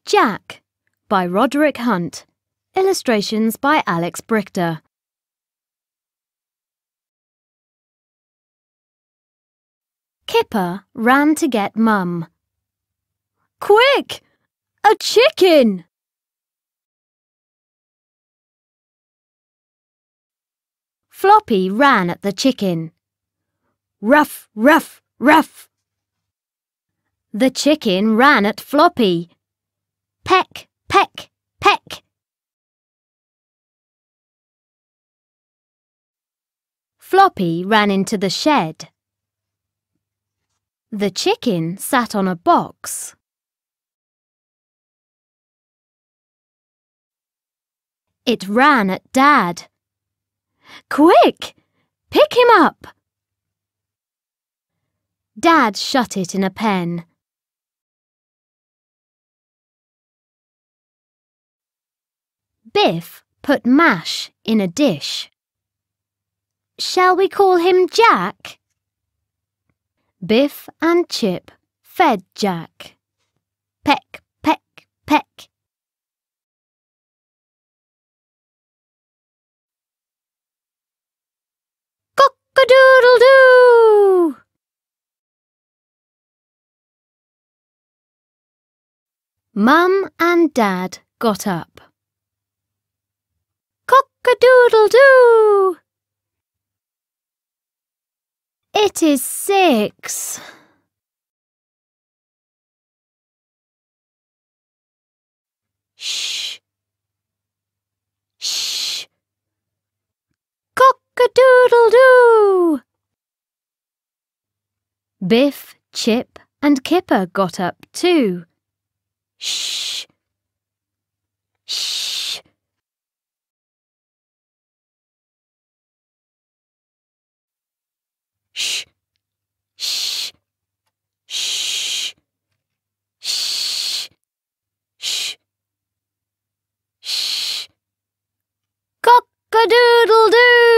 Jack by Roderick Hunt. Illustrations by Alex Brichter. Kipper ran to get Mum. "Quick! A chicken!" Floppy ran at the chicken. "Ruff, ruff, ruff!" The chicken ran at Floppy. "Peck, peck, peck!" Floppy ran into the shed. The chicken sat on a box. It ran at Dad. "Quick! Pick him up!" Dad shut it in a pen. Biff put mash in a dish. "Shall we call him Jack?" Biff and Chip fed Jack. Peck, peck, peck. Cock-a-doodle-doo! Mum and Dad got up. Cock-a-doodle-doo! It is 6. Shh. Shh. Cock-a-doodle-doo! Biff, Chip and Kipper got up too. Shh. Shh. Shh. Shh. Shh. Shh. Shh. Shh. Cock-a-doodle-doo!